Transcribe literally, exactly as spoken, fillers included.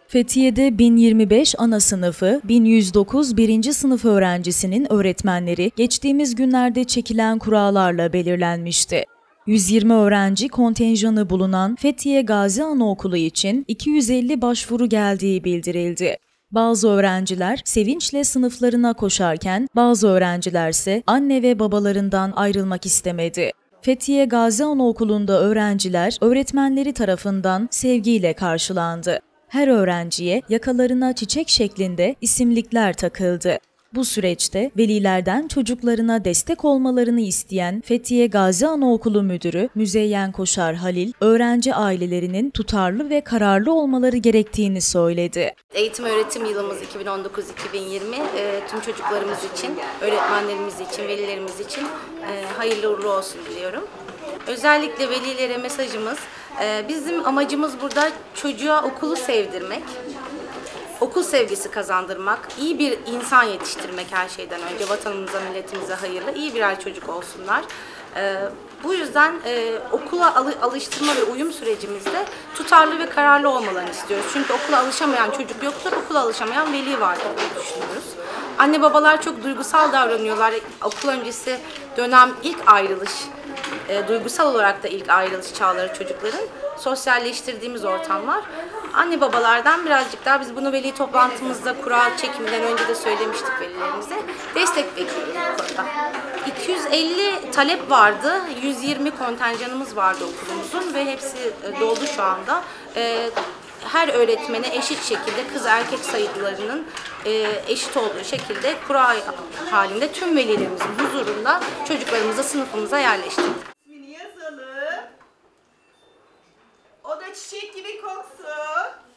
Fethiye'de bin yirmi beş ana sınıfı, bin yüz dokuz birinci sınıf öğrencisinin öğretmenleri geçtiğimiz günlerde çekilen kurallarla belirlenmişti. yüz yirmi öğrenci kontenjanı bulunan Fethiye Gazi Anaokulu için iki yüz elli başvuru geldiği bildirildi. Bazı öğrenciler sevinçle sınıflarına koşarken bazı öğrencilerse anne ve babalarından ayrılmak istemedi. Fethiye Gazi Anaokulu'nda öğrenciler öğretmenleri tarafından sevgiyle karşılandı. Her öğrenciye yakalarına çiçek şeklinde isimlikler takıldı. Bu süreçte velilerden çocuklarına destek olmalarını isteyen Fethiye Gazi Anaokulu Müdürü Müzeyyen Koşar Halil, öğrenci ailelerinin tutarlı ve kararlı olmaları gerektiğini söyledi. Eğitim öğretim yılımız iki bin on dokuz iki bin yirmi e, tüm çocuklarımız için, öğretmenlerimiz için, velilerimiz için e, hayırlı uğurlu olsun diliyorum. Özellikle velilere mesajımız, e, bizim amacımız burada çocuğa okulu sevdirmek. Okul sevgisi kazandırmak, iyi bir insan yetiştirmek her şeyden önce, vatanımıza, milletimize hayırlı, iyi birer çocuk olsunlar. Ee, bu yüzden e, okula alıştırma ve uyum sürecimizde tutarlı ve kararlı olmalarını istiyoruz. Çünkü okula alışamayan çocuk yoktur, okula alışamayan veli vardır diye düşünüyoruz. Anne babalar çok duygusal davranıyorlar. Okul öncesi dönem ilk ayrılış, e, duygusal olarak da ilk ayrılış çağları çocukların. Sosyalleştirdiğimiz ortamlar. Anne babalardan birazcık daha, biz bunu veli toplantımızda kural çekiminden önce de söylemiştik velilerimize, destek bekliyoruz bu konuda. iki yüz elli talep vardı, yüz yirmi kontenjanımız vardı okulumuzun ve hepsi doldu şu anda. Her öğretmene eşit şekilde kız erkek sayılarının eşit olduğu şekilde kura halinde tüm velilerimizin huzurunda çocuklarımızı sınıfımıza yerleştirdik. O da çiçek gibi koksun.